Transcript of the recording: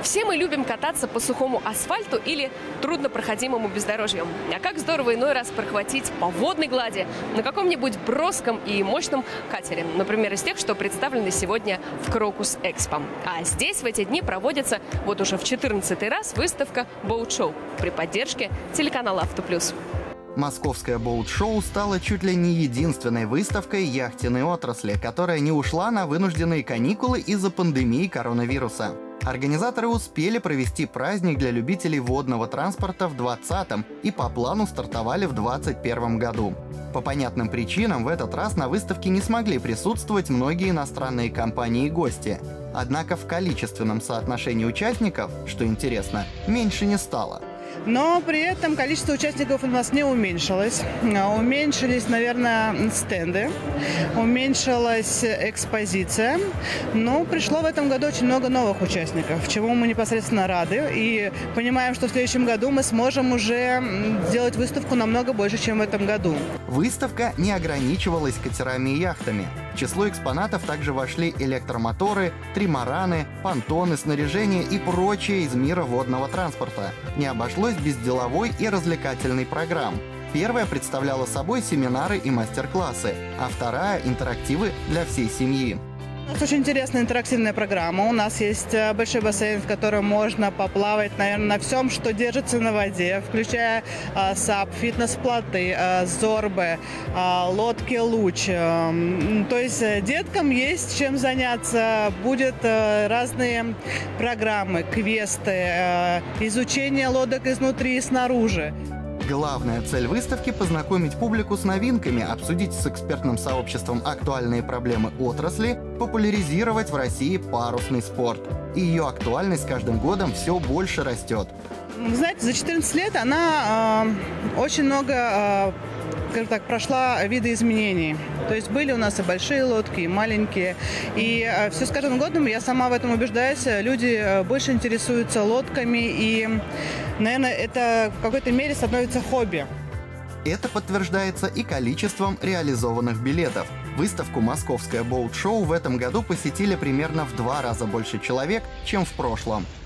Все мы любим кататься по сухому асфальту или труднопроходимому бездорожью. А как здорово иной раз прохватить по водной глади на каком-нибудь броском и мощном катере. Например, из тех, что представлены сегодня в Крокус Экспо. А здесь в эти дни проводится вот уже в 14-й раз выставка Boat Show при поддержке телеканала Автоплюс. Московское боут-шоу стало чуть ли не единственной выставкой яхтенной отрасли, которая не ушла на вынужденные каникулы из-за пандемии коронавируса. Организаторы успели провести праздник для любителей водного транспорта в 2020 и по плану стартовали в 2021 году. По понятным причинам в этот раз на выставке не смогли присутствовать многие иностранные компании и гости. Однако в количественном соотношении участников, что интересно, меньше не стало. Но при этом количество участников у нас не уменьшилось. Уменьшились, наверное, стенды, уменьшилась экспозиция. Но пришло в этом году очень много новых участников, чему мы непосредственно рады. И понимаем, что в следующем году мы сможем уже сделать выставку намного больше, чем в этом году. Выставка не ограничивалась катерами и яхтами. В число экспонатов также вошли электромоторы, тримараны, понтоны, снаряжение и прочее из мира водного транспорта. Не обошлось без деловой и развлекательной программ. Первая представляла собой семинары и мастер-классы, а вторая – интерактивы для всей семьи. У нас очень интересная интерактивная программа. У нас есть большой бассейн, в котором можно поплавать, наверное, на всем, что держится на воде, включая САП, фитнес-плоты, зорбы, лодки луч. То есть деткам есть чем заняться. Будут разные программы, квесты, изучение лодок изнутри и снаружи. Главная цель выставки – познакомить публику с новинками, обсудить с экспертным сообществом актуальные проблемы отрасли, популяризировать в России парусный спорт. И ее актуальность с каждым годом все больше растет. Вы знаете, за 14 лет она очень много, скажем так, прошла видоизменений. То есть были у нас и большие лодки, и маленькие. И все с каждым годом, я сама в этом убеждаюсь, люди больше интересуются лодками. И, наверное, это в какой-то мере становится хобби. Это подтверждается и количеством реализованных билетов. Выставку «Московское боут-шоу» в этом году посетили примерно в 2 раза больше человек, чем в прошлом.